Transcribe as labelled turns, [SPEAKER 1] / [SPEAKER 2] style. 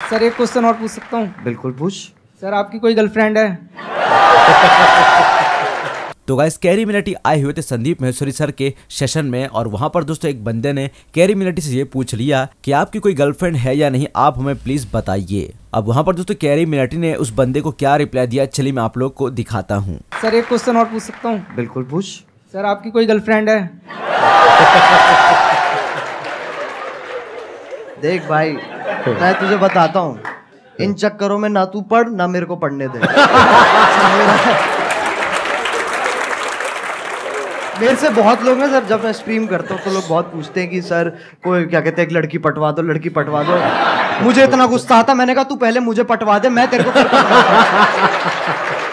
[SPEAKER 1] Sir एक question और पूछ सकता हूँ?
[SPEAKER 2] बिल्कुल पूछ।
[SPEAKER 1] सर आपकी कोई गर्लफ्रेंड है?
[SPEAKER 3] तो गाइस कैरी मिनाटी आए हुए थे संदीप महेश्वरी सर के सेशन में, और वहां पर दोस्तों एक बंदे ने कैरी मिनाटी से ये पूछ लिया कि आपकी कोई गर्लफ्रेंड है या नहीं, आप हमें प्लीज बताइए। अब वहां पर दोस्तों कैरी मिनाटी ने उस बंदे को क्या रिप्लाई दिया, चलिए मैं आप लोग को दिखाता हूँ।
[SPEAKER 1] सर एक क्वेश्चन और पूछ सकता हूँ?
[SPEAKER 2] बिल्कुल पूछ।
[SPEAKER 1] सर आपकी कोई गर्लफ्रेंड है?
[SPEAKER 2] देख भाई, मैं तुझे बताता हूँ, इन चक्करों में ना तू पढ़ ना मेरे को पढ़ने दे। मेरे से बहुत लोग हैं सर, जब मैं स्ट्रीम करता हूँ तो लोग बहुत पूछते हैं कि सर कोई क्या कहते हैं, एक लड़की पटवा दो, लड़की पटवा दो। मुझे इतना गुस्सा आता, मैंने कहा तू पहले मुझे पटवा दे, मैं तेरे को